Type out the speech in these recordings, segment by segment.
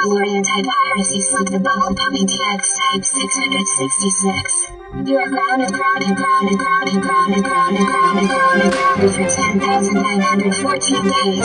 overlord anti-piracy slip the bubble pumping TX type 666. You are grounded for 10,914 days.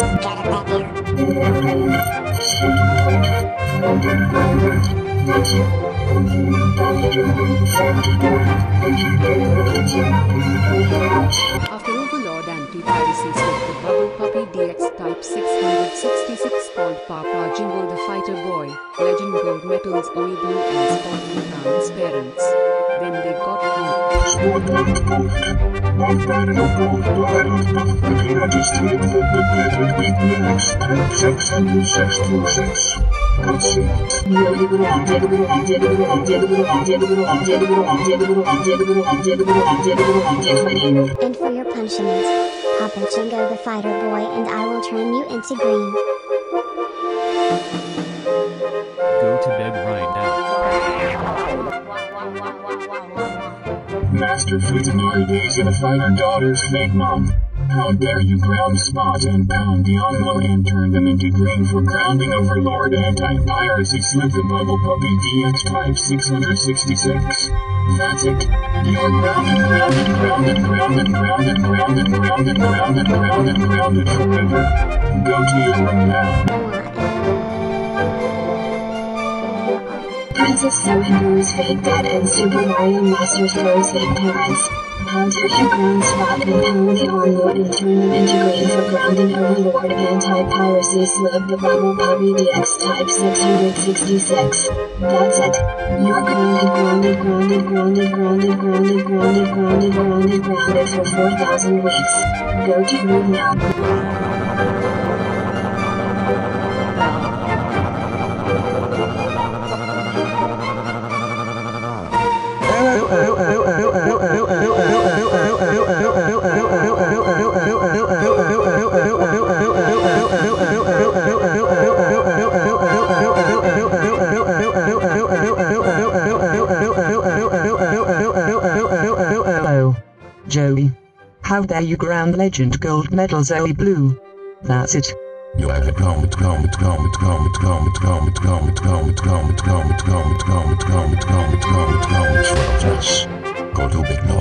After Overlord anti-piracy slip the bubble puppy DX type 666 called Papa Jingo the Fighter Boy, Legend Gold Medals Oi Blue and Spot and Pound's parents. Then they got home. And for your punishment, Papa Jingo the Fighter Boy and I will turn you into green. Go to bed right now. Master Futanari days in a fighter daughter's fake mom. How dare you ground Spot and Pound the Onlo and turn them into green for grounding Overlord anti-piracy slip the bubble puppy DX type 666. That's it. You're grounded forever. Go to your room now. Princess Sohingo's fake dad and Super Mario Master's Bros fake parents. How dare you ground Spot and Pound the Onlord and turn them into green for grounding Overlord anti-piracy slip the bubble puppy DX type 666. That's it. You're grounded for 4,000 weeks. Go to room now. Hello, Joey. How dare you ground Legend Gold Medal Zoe Blue? That's it. You have grounded. Go to bed now.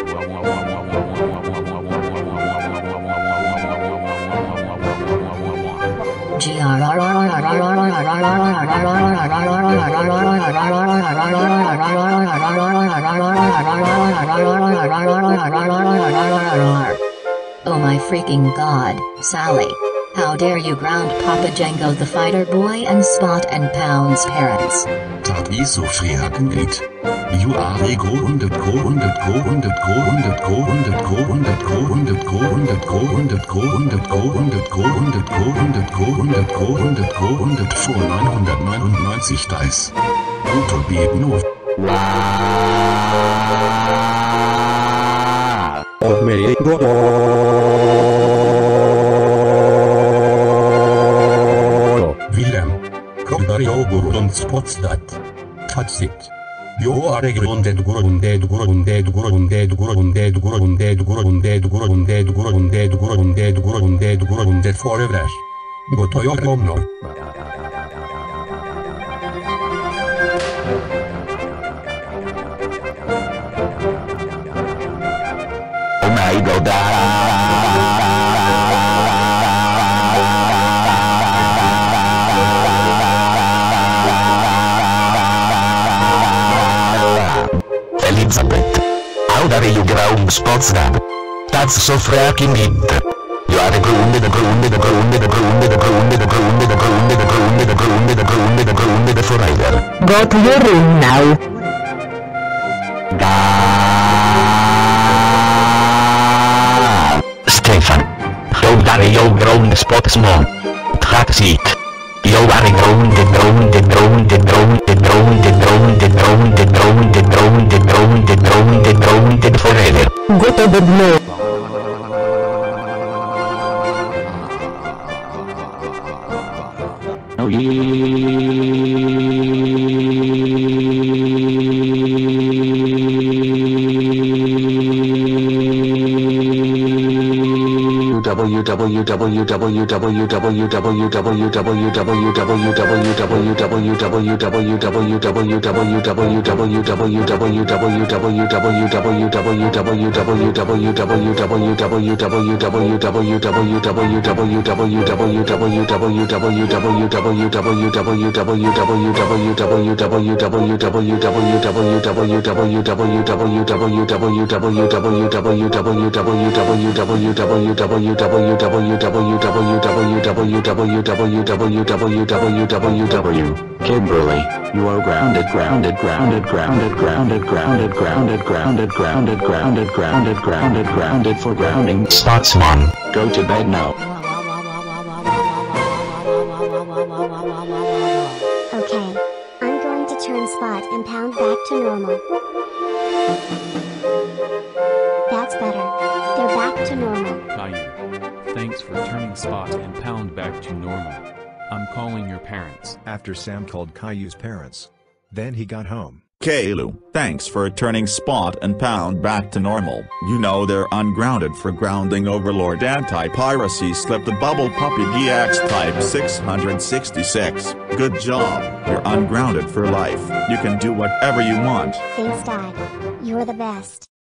Oh my freaking god, Sally. How dare you ground Papa Django the Fighter Boy and Spot and Pound's parents. Dat is so schrecken niet. You are a grounded. For 999 dice. Go to bed now. Oh my god. Willem. Come over and spots that. That's it. You are a grounded forever. Go to your home now. Oh my god. Elizabeth, how dare you ground Spots that? That's so freaking it. You are grounded forever. Go to your room now. Stefan, how dare you ground Spots mom? That's it. You are grounded forever. Go to bed now. Kimberly, you are grounded, grounded, grounded, grounded, grounded, grounded, grounded, grounded, grounded, grounded, grounded, grounded, grounded for grounding. Spotsman, go to bed now. Okay. I'm going to turn Spot and Pound back to normal. That's better. They're back to normal. Caillou. Thanks for turning Spot and Pound back to normal. I'm calling your parents. After Sam called Caillou's parents. Then he got home. Caillou, thanks for turning Spot and Pound back to normal. You know they're ungrounded for grounding Overlord Anti-Piracy Slip the Bubble Puppy DX Type 666. Good job, you're ungrounded for life. You can do whatever you want. Thanks, Dad. You're the best.